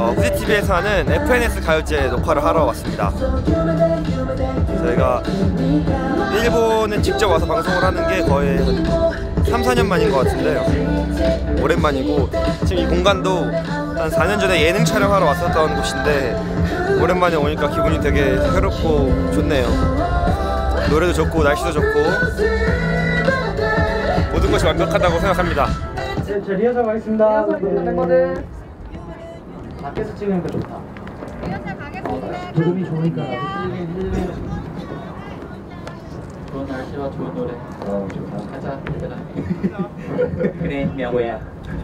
후지TV에서 하는 FNS 가요제 녹화를 하러 왔습니다. 저희가 일본에 직접 와서 방송을 하는 게 거의 3, 4년 만인 것 같은데 오랜만이고, 지금 이 공간도 한 4년 전에 예능 촬영하러 왔었던 곳인데 오랜만에 오니까 기분이 되게 새롭고 좋네요. 노래도 좋고 날씨도 좋고 모든 것이 완벽하다고 생각합니다. 네, 자 리허설 가겠습니다. 멤버들 밖에서 찍으니까 좋다. 리허설 가겠습니다. 조금이 좋으니까. 좋은 날씨와 좋은 노래. 좋다. 가자 얘들아. 그래 명호야.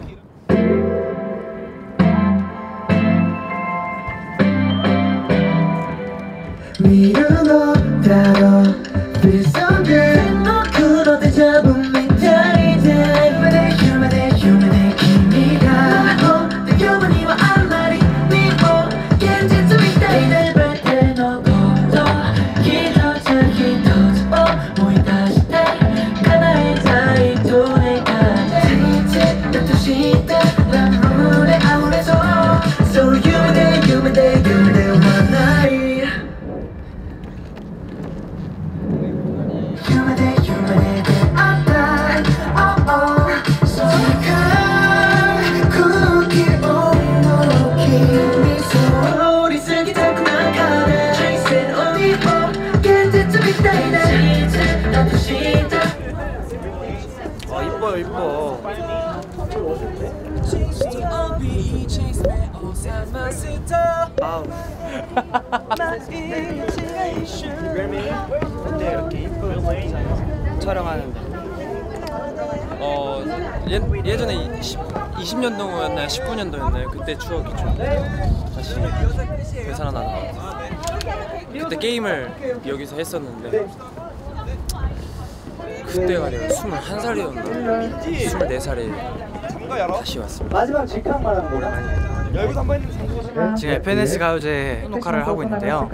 위로 따로 feel so good. 너그러 대잡은 휴먼의 기미가 내 휴먼이와 한 마리 미워 견딜 수 있다. 이날 뵐때 너보다 기도자 모인 다시 때 하나의 자이도 내가 지치 뜻이 난 물에 아무래도 So human day one night. Human day 이뻐요 이뻐. 아우. 어때 이렇게 이쁜 촬영하는데? 예전에 20년도였나요? 19년도였나요? 그때 추억이 좀 다시 되살아나는 것 같아요. 그때 게임을 여기서 했었는데 그때가 내가 21살이었나? 24살에 다시 왔습니다. 마지막 직항 말하는 거야. 여기도 한번 했는데 지금 FNS 가요제 녹화를 하고 있는데요.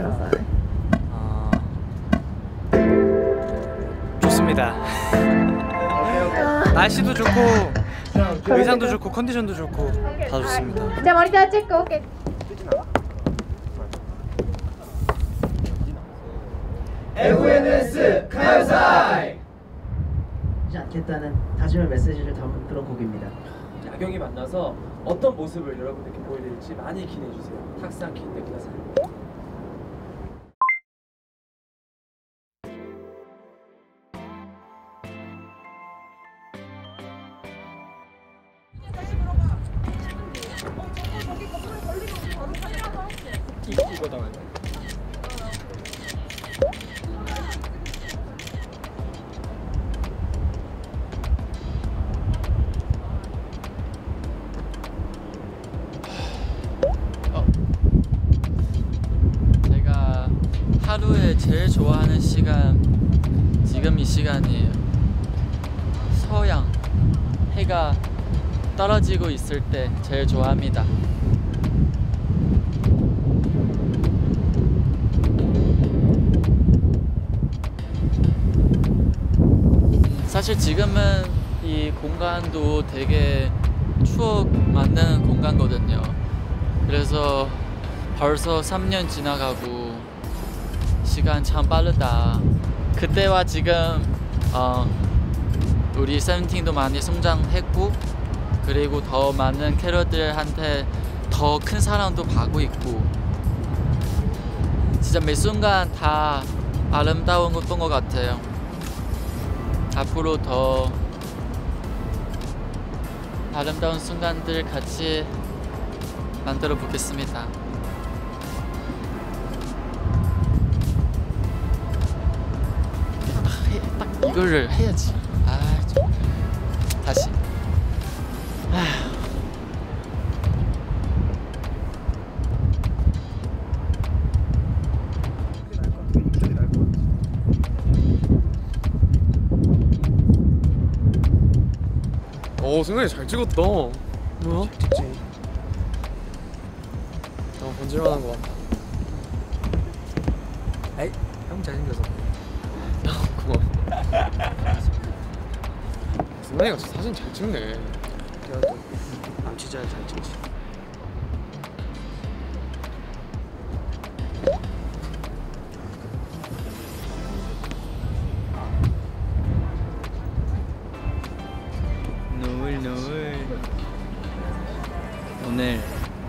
좋습니다. 날씨도 좋고 의상도 좋고 컨디션도 좋고 다 좋습니다. 자 머리 다 찍고 오케이. FNS 가요사이. 않겠다는 다짐의 메시지를 담은 그런 곡입니다. 야경이 만나서 어떤 모습을 여러분들께 보여드릴지 많이 기대해주세요. 탁상 기대 구다사이. 이거 당하네. 제가 하루에 제일 좋아하는 시간 지금 이 시간이에요. 서양 해가 떨어지고 있을 때 제일 좋아합니다. 사실 지금은 이 공간도 되게 추억 만드는 공간거든요. 그래서 벌써 3년 지나가고 시간 참 빠르다. 그때와 지금 우리 세븐틴도 많이 성장했고, 그리고 더 많은 캐럿들한테 더 큰 사랑도 받고 있고, 진짜 매 순간 다 아름다운 것 같아요. 앞으로 더 아름다운 순간들 같이 만들어 보겠습니다. 딱 이거를 해야지. 좀 다시. 생각이 잘 찍었다. 뭐야? 잘 찍지. 번질만한 거 같다. 에이, 형 잘생겨서. 고마워. 승관이가 진짜 사진 잘 찍네. 진짜 잘 찍지. 오늘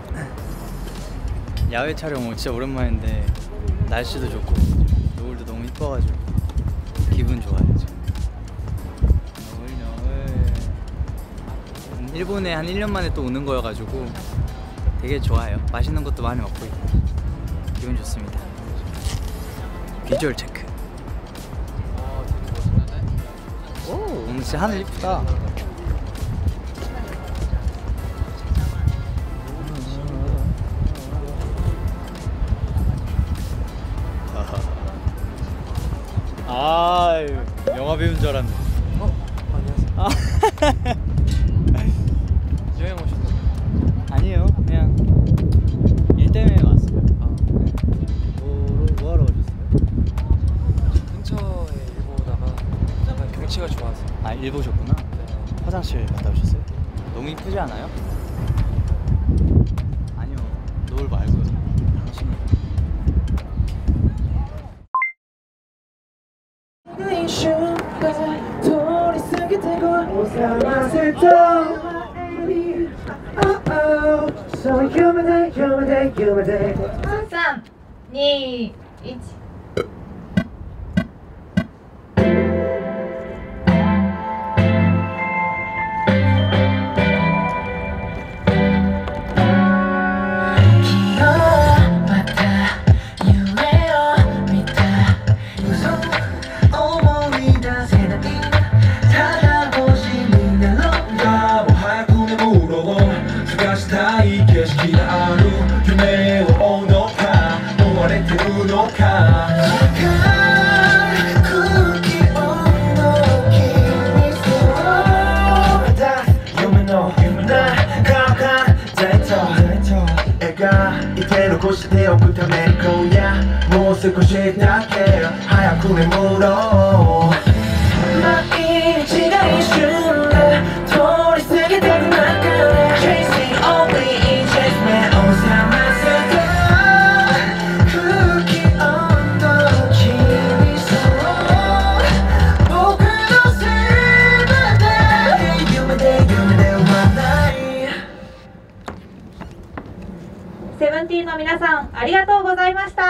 야외 촬영 진짜 오랜만인데 날씨도 좋고 노을도 너무 이뻐가지고 기분 좋아요 지금. 노을. 일본에 한 1년 만에 또 오는 거여가지고 되게 좋아요. 맛있는 것도 많이 먹고 있고 기분 좋습니다. 비주얼 체크. 오, 오늘 진짜 하늘 이쁘다. 아, 영화 배우인 줄 알았네. 안녕하세요. 여행 오셨나요? 아니에요, 그냥 일 때문에 왔어요. 뭐 하러 오셨어요? 근처에 일보 오다가 약간 경치가 좋아서. 아, 일 보셨구나. 화장실 갔다 오셨어요? 너무 이쁘지 않아요? 아니요, 노을 말고요. 당신이. So human day, human day, human day. 3、2、1。 残しておくために今夜もう少しだけ早く眠ろう毎日が一瞬で通り過ぎてく中で Chasing only chase 目を覚ませた空気温度気にそう僕の全て夢ではないセブンティーンの皆さん、ありがとうございました。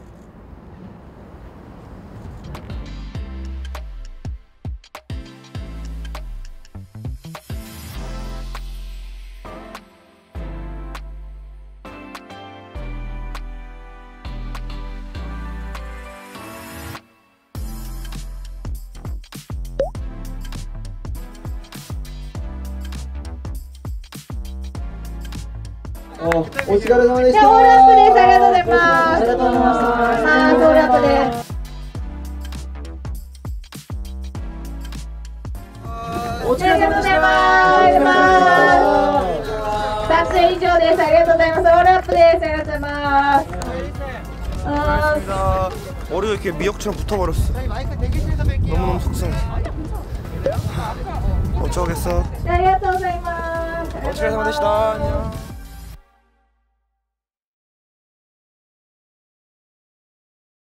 お疲れ様でした。 オールアップです。ありがとうございます。ありがとうございます。オールアップです。お疲れ様でございます。撮影以上です。ありがとうございます。オールアップです。ありがとうございます。 고맙습니다. 머리가 이렇게 미역처럼 붙어버렸어. 너무너무 속상해. 어쩌겠어. ありがとうございます。 어찌 잘못했다. 안녕.